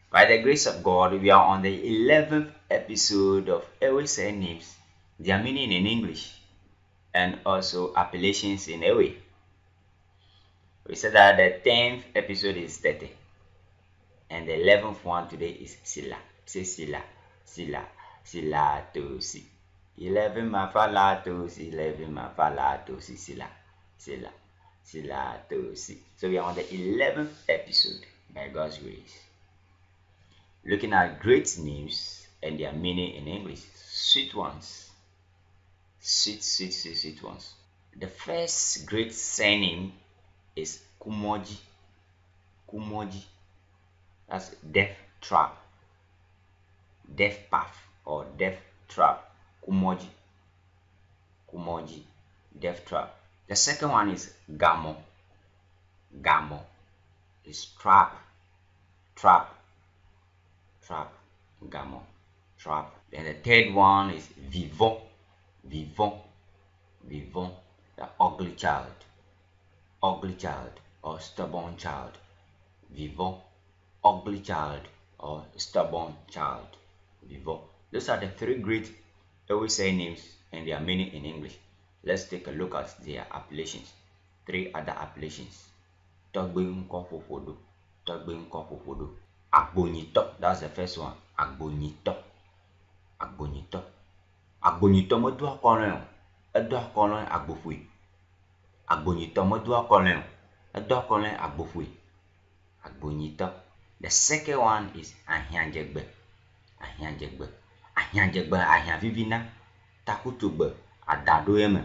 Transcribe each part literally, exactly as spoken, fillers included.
By the grace of God, we are on the eleventh episode of Ewe Names, their meaning in English, and also appellations in Ewe. We said that the tenth episode is thirty, and the eleventh one today is Sila. Say Sila, Sila, Sila to Si. eleven mafala to Si, eleven mafala to Si, Sila, Sila, Sila to Si. So we are on the eleventh episode by God's grace. Looking at great names and their meaning in English. Sweet ones. Sweet, sweet, sweet, sweet ones. The first great surname is Kumoji. Kumoji. That's death trap. Death path or death trap. Kumoji. Kumoji. Death trap. The second one is Gamo. Gamo is trap. Trap. Trap. Gamo. Trap. Then the third one is Vivant. Vivant. Vivant. The ugly child. Ugly child or stubborn child. Vivant. Ugly child or stubborn child. Vivant. Those are the three great Ewe names and their meaning in English. Let's take a look at their appellations. Three other appellations. Togbe nko fofodo. Togbe nko fofodo. Agbonyito. That's the first one. Agbonyito. Agbonyito. Agbonyito mo do akoran. Edo akoran agbofue. Agbonyito mo do akoran. Edo akoran agbofue. Agbonyito. The second one is Ahianjegbe. Ahianjegbe. Ahianjegbe ahian vivina. Takutugbe adado eme.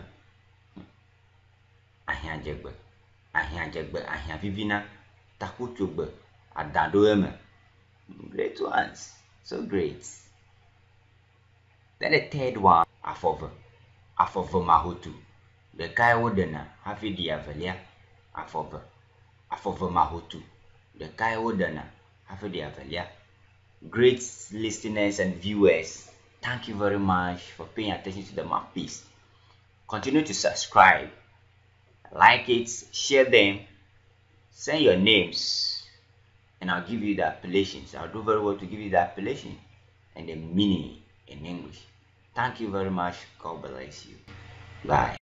Ahianjegbe. Ahianjegbe ahian vivina. Takutugbe adado eme. Great ones. So great. Then the third one, Afove. Afove Mahotu. The guy wodena hafi diavalia. Afove. Afove Mahotu. The guy wodena hafi diavalia. Great listeners and viewers, thank you very much for paying attention to the mouthpiece. Continue to subscribe, like it, share them, send your names, and I'll give you the appellations. I'll do very well to give you the appellation and the meaning in English. Thank you very much. God bless you. Bye.